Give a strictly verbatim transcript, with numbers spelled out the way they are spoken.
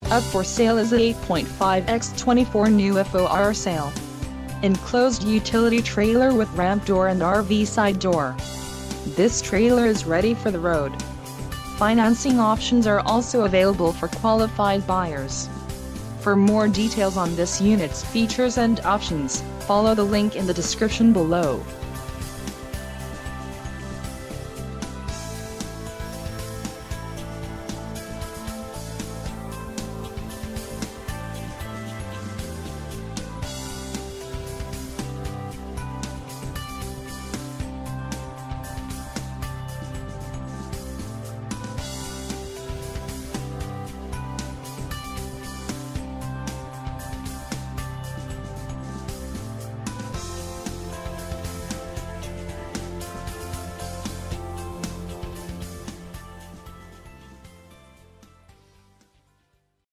Up for sale is a eight point five by twenty-four new F O R sale. Enclosed utility trailer with ramp door and R V side door. This trailer is ready for the road. Financing options are also available for qualified buyers. For more details on this unit's features and options, follow the link in the description below.